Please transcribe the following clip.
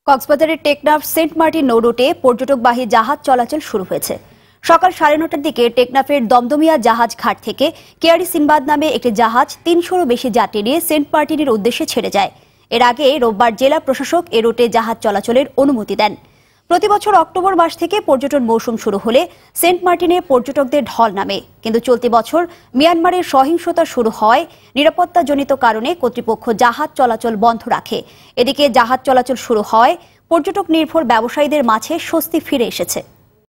কক্সবাজারের Teknaf Saint Martin নৌ রুটে পর্যটকবাহী জাহাজ চলাচল শুরু হয়েছে। সকাল 9:30টার দিকে টেকনাফের দমদমিয়া জাহাজ ঘাট থেকে কেয়ারি সিনবাদ নামে একটি জাহাজ 300-রও বেশি যাত্রী নিয়ে সেন্ট মার্টিনের উদ্দেশ্যে ছেড়ে যায়। এর আগে রোববার জেলা প্রশাসক এ রুটে জাহাজ চলাচলের অনুমতি দেন। প্রতিবছর অক্টোবর মাস থেকে পর্যটন মৌসুম শুরু হলে সেন্ট মার্টিনে পর্যটকদের ঢল নামে, কিন্তু চলতি বছর মিয়ানমারের সহিংসতা শুরু হয় নিরাপত্তাজনিত কারণে কর্তৃপক্ষ জাহাজ চলাচল বন্ধ রাখে। এদিকে জাহাজ চলাচল শুরু হয় পর্যটক নির্ভর ব্যবসায়ীদের মাঝে স্বস্তি ফিরে এসেছে।